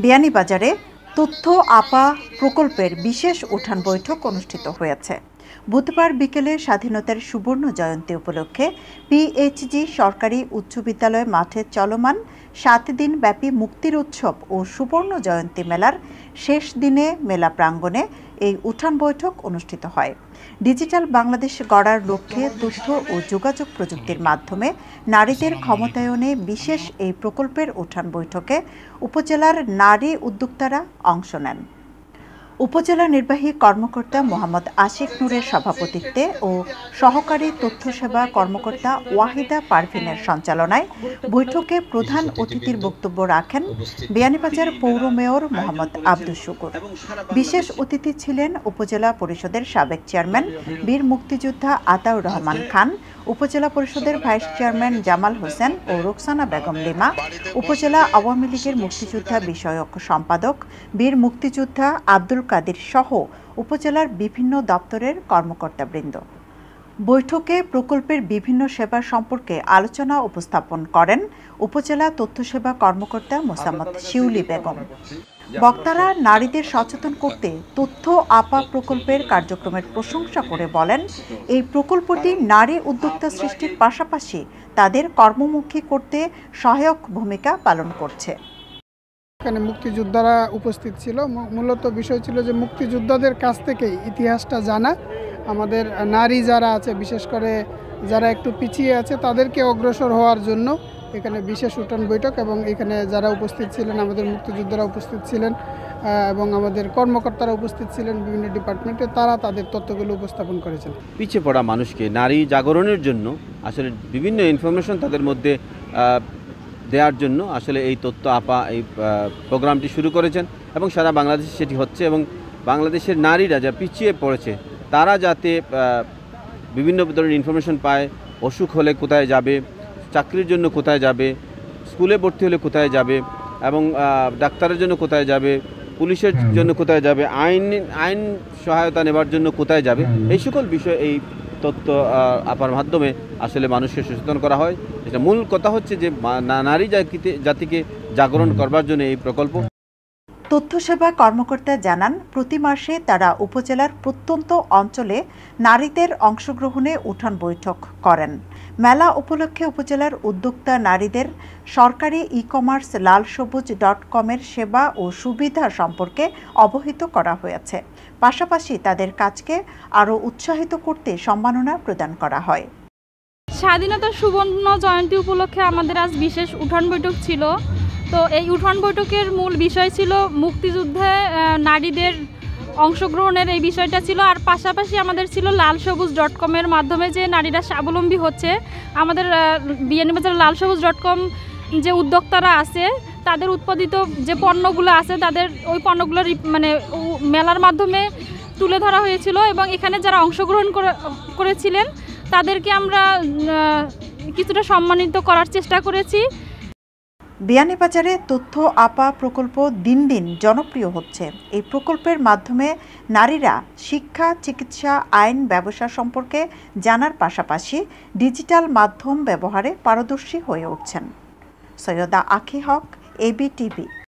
বিয়ানীবাজারে তথ্য আপা প্রকল্পের বিশেষ উঠান বৈঠক অনুষ্ঠিত হয়েছে। বুধবার বিকেলে স্বাধীনতার সুবর্ণ জয়ন্তী উপলক্ষে P.H.G সরকারি উচ্চ বিদ্যালয় মাঠে চলমান 7 দিন ব্যাপী মুক্তির উৎসব ও সুবর্ণ জয়ন্তী মেলার শেষ দিনে মেলা প্রাঙ্গণে এই উঠান বৈঠক অনুষ্ঠিত হয়। ডিজিটাল বাংলাদেশ গড়ার লক্ষ্যে তথ্য ও যোগাযোগ প্রযুক্তির মাধ্যমে নারীদের ক্ষমতায়নে বিশেষ এই প্রকল্পের উঠান বৈঠকে উপজেলার নারী উদ্যোক্তারা অংশ নেন। উপজেলা নির্বাহী কর্মকর্তা মোহাম্মদ আশিক নূরের সভাপতিত্বে ও সহকারী তথ্য সেবা কর্মকর্তা ওয়াহিদা পারভিনের সঞ্চালনায় বৈঠকে প্রধান অতিথির বক্তব্য রাখেন বিয়ানীবাজার পৌর মেয়র মোহাম্মদ আব্দুস শুকুর। বিশেষ অতিথি ছিলেন উপজেলা পরিষদের সাবেক চেয়ারম্যান বীর মুক্তিযোদ্ধা আতাউর রহমান খান, উপজেলা পরিষদের ভাইস চেয়ারম্যান জামাল হোসেন ও রোকসানা বেগম লিমা, উপজেলা আওয়ামী লীগের মুক্তিযোদ্ধা বিষয়ক সম্পাদক বীর মুক্তিযোদ্ধা আব্দুল কাদির সহ উপজেলার বিভিন্ন দপ্তরের কর্মকর্তাবৃন্দ। বৈঠকে প্রকল্পের বিভিন্ন সেবা সম্পর্কে আলোচনা উপস্থাপন করেন উপজেলা তথ্য সেবা কর্মকর্তা মোসাম্মদ শিউলি বেগম। বক্তারা নারীদের সচেতন করতে তথ্য আপা প্রকল্পের কার্যক্রমের প্রশংসা করে বলেন, এই প্রকল্পটি নারী উদ্যোক্তা সৃষ্টির পাশাপাশি তাদের কর্মমুখী করতে সহায়ক ভূমিকা পালন করছে। এখানে মুক্তিযোদ্ধারা উপস্থিত ছিল। মূলত বিষয় ছিল যে মুক্তিযোদ্ধাদের কাছ থেকেই ইতিহাসটা জানা, আমাদের নারী যারা আছে বিশেষ করে যারা একটু পিছিয়ে আছে তাদেরকে অগ্রসর হওয়ার জন্য এখানে বিশেষ উঠান বৈঠক, এবং এখানে যারা উপস্থিত ছিলেন আমাদের মুক্তিযোদ্ধারা উপস্থিত ছিলেন এবং আমাদের কর্মকর্তারা উপস্থিত ছিলেন বিভিন্ন ডিপার্টমেন্টে, তারা তাদের তথ্যগুলো উপস্থাপন করেছেন। পিছিয়ে পড়া মানুষকে নারী জাগরণের জন্য আসলে বিভিন্ন ইনফরমেশন তাদের মধ্যে দেওয়ার জন্য আসলে এই তথ্য আপা এই প্রোগ্রামটি শুরু করেছেন এবং সারা বাংলাদেশে সেটি হচ্ছে, এবং বাংলাদেশের নারীরা যা পিছিয়ে পড়েছে তারা যাতে বিভিন্ন ধরনের ইনফরমেশন পায়, অসুখ হলে কোথায় যাবে, চাকরির জন্য কোথায় যাবে, স্কুলে ভর্তি হলে কোথায় যাবে, এবং ডাক্তারের জন্য কোথায় যাবে, পুলিশের জন্য কোথায় যাবে, আইন সহায়তা নেবার জন্য কোথায় যাবে, এই সকল বিষয় এই তথ্য আপার মাধ্যমে আসলে মানুষকে সচেতন করা হয়। এটা মূল কথা হচ্ছে যে নারী জাতিকে জাগরণ করবার জন্য এই প্রকল্প। তথ্য সেবা কর্মকর্তা জানান, প্রতি মাসে তারা উপজেলার প্রত্যন্ত অঞ্চলে নারীদের অংশগ্রহণে উঠান বৈঠক করেন। মেলা উপলক্ষে উপজেলার উদ্যোক্তা নারীদের সরকারি ই-কমার্স লালসবুজ.com এর সেবা ও সুবিধা সম্পর্কে অবহিত করা হয়েছে। পাশাপাশি তাদের কাজকে আরও উৎসাহিত করতে সম্মাননা প্রদান করা হয়। স্বাধীনতার সুবর্ণ জয়ন্তী উপলক্ষে আমাদের আজ বিশেষ উঠান বৈঠক ছিল। তো এই উঠান বৈঠকের মূল বিষয় ছিল মুক্তিযুদ্ধে নারীদের অংশগ্রহণের এই বিষয়টা ছিল, আর পাশাপাশি আমাদের ছিল লালসবুজ.com এর মাধ্যমে যে নারীরা স্বাবলম্বী হচ্ছে। আমাদের বিয়ানীবাজার লালসবুজ.com যে উদ্যোক্তারা আছে তাদের উৎপাদিত যে পণ্যগুলো আছে তাদের ওই পণ্যগুলোর মানে মেলার মাধ্যমে তুলে ধরা হয়েছিল, এবং এখানে যারা অংশগ্রহণ করেছিলেন তাদেরকে আমরা কিছুটা সম্মানিত করার চেষ্টা করেছি। বিয়ানীবাজারে তথ্য আপা প্রকল্প দিন দিন জনপ্রিয় হচ্ছে। এই প্রকল্পের মাধ্যমে নারীরা শিক্ষা, চিকিৎসা, আইন, ব্যবসা সম্পর্কে জানার পাশাপাশি ডিজিটাল মাধ্যম ব্যবহারে পারদর্শী হয়ে উঠছেন। সৈয়দা আখি হক, ABtv।